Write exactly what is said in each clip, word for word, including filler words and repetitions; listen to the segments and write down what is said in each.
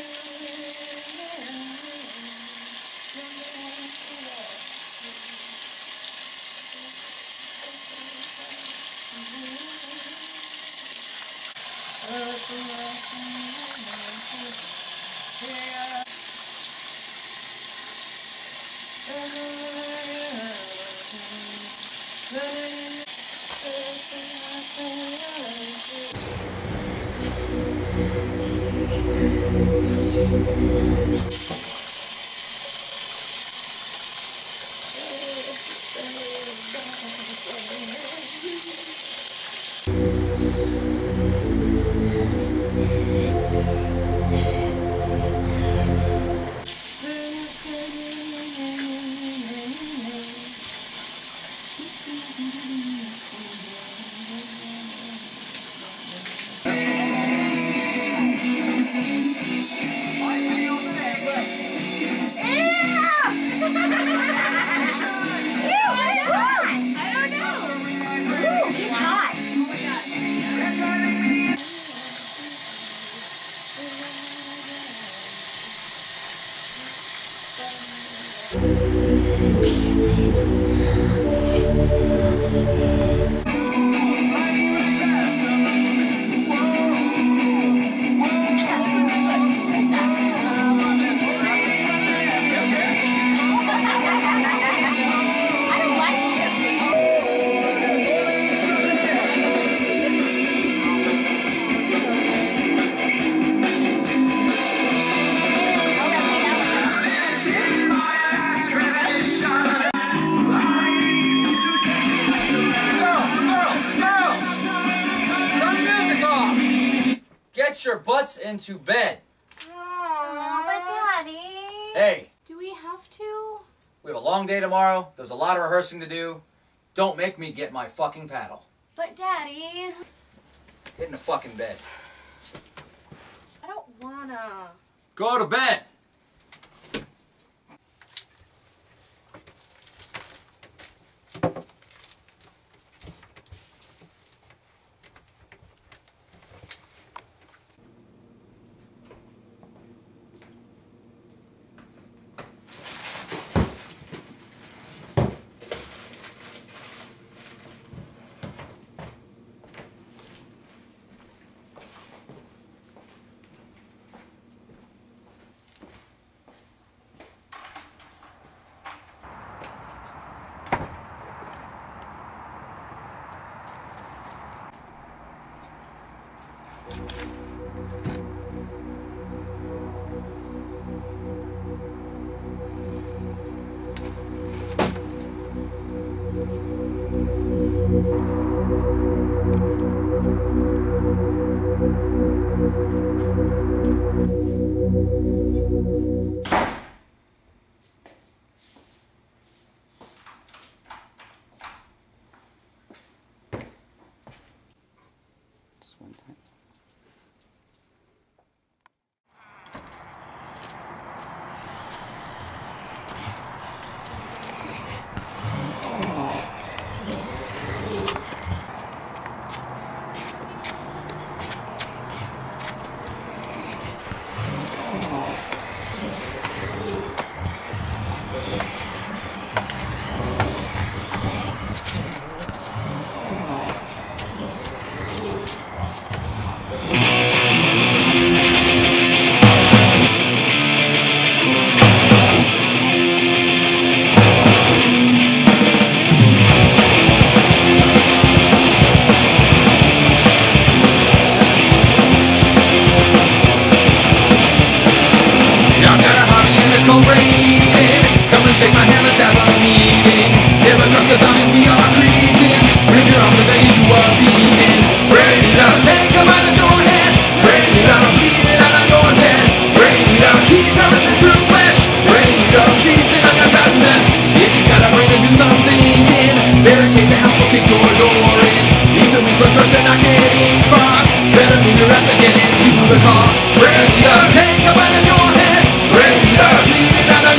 Your butts into bed. Aww, but Daddy. Hey. Do we have to? We have a long day tomorrow. There's a lot of rehearsing to do. Don't make me get my fucking paddle. But Daddy. Get in the fucking bed. I don't wanna. Go to bed. the car. Break the take a bite in your head. Break the bleeding out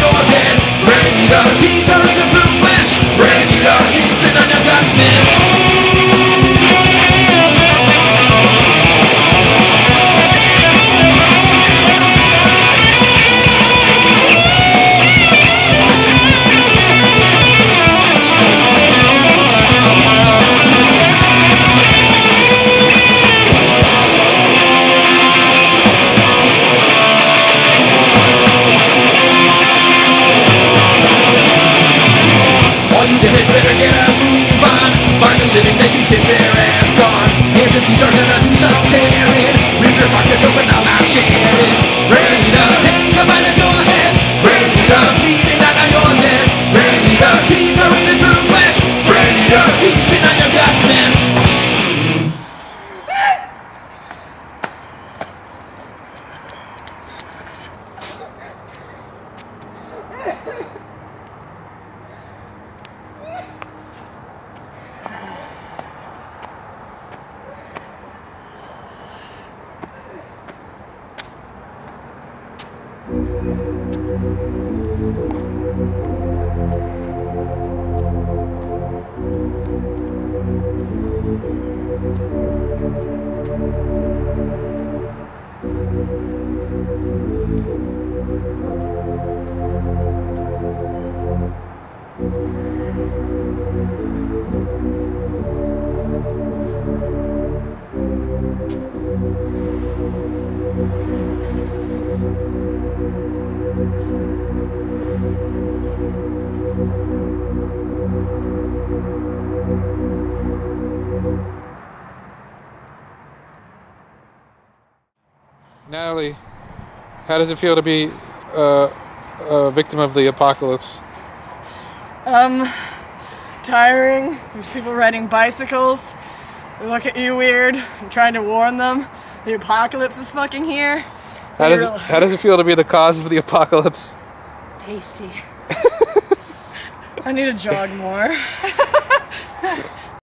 Natalie, how does it feel to be uh, a victim of the apocalypse? Um, tiring. There's people riding bicycles. They look at you weird. I'm trying to warn them. The apocalypse is fucking here. How does, it, how does it feel to be the cause of the apocalypse? Tasty. I need to jog more.